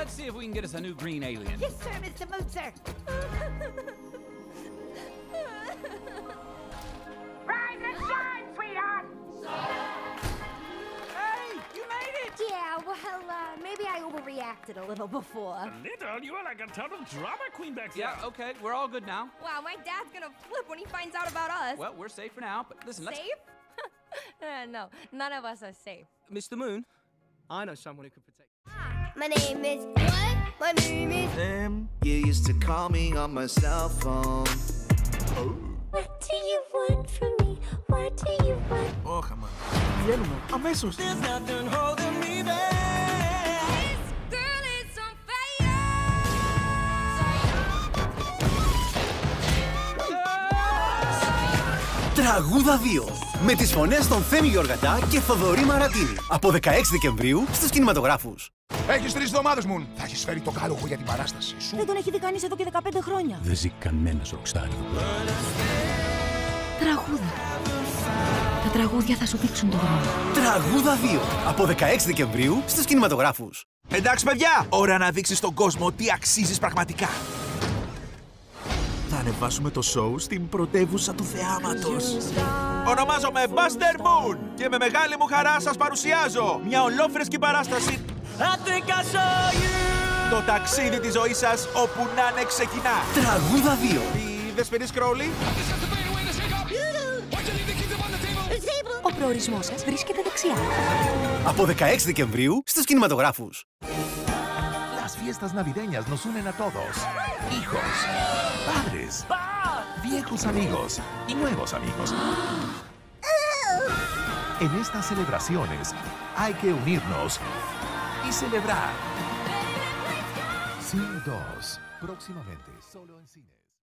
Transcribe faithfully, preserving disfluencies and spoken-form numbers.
let's see if we can get us a new green alien. Yes, sir, Mister Mootzer. Rise and shine, sweetheart! Hey, you made it! Yeah, well, uh, maybe I overreacted a little before. A little? You are like a total drama queen back there. Yeah, okay, we're all good now. Wow, my dad's gonna flip when he finds out about us. Well, we're safe for now, but listen, let's... Safe? uh, no, none of us are safe. Mister Moon, I know someone who could protect. My name is what? My name is Them. You used to call me on my cell phone. Oh. What do you want from me? What do you want? Όχι, αμά. Βγαίνουμε. Αμέσως. This girl is on fire! Τραγούδα δύο. Με τις φωνές των Θέμη Γεωργατά και Θοδωρή Μαρατίνη. Από δεκαέξι Δεκεμβρίου στους κινηματογράφους. Έχεις τρεις εβδομάδες, Μουν. Θα έχεις φέρει το κάλογο για την παράσταση σου. Δεν τον έχει δει κανείς εδώ και δεκαπέντε χρόνια. Δεν ζει κανένας ροκστάρ εδώ πέρα. Τραγούδα. Τα τραγούδια θα σου δείξουν το δρόμο. Τραγούδα δύο. Από δεκαέξι Δεκεμβρίου στους κινηματογράφους. Εντάξει, παιδιά, ώρα να δείξεις στον κόσμο τι αξίζεις πραγματικά. Θα ανεβάσουμε το σοου στην πρωτεύουσα του θεάματος. Ονομάζομαι Buster Moon και με μεγάλη μου χαρά σας παρουσιάζω μια ολόφρεσκη παράσταση. Το ταξίδι της ζωής σας όπου να είναι ξεκινά. Τραγούδα δύο. Η Δεσποινή Κρόλη. Ο προορισμός σας βρίσκεται δεξιά. Από δεκαέξι Δεκεμβρίου στους κινηματογράφους. Las fiestas navideñas nos unen a todos. Hijos, padres, viejos amigos y nuevos amigos. En estas celebraciones hay que unirnos y celebrar. Sin dos, próximamente solo en cine.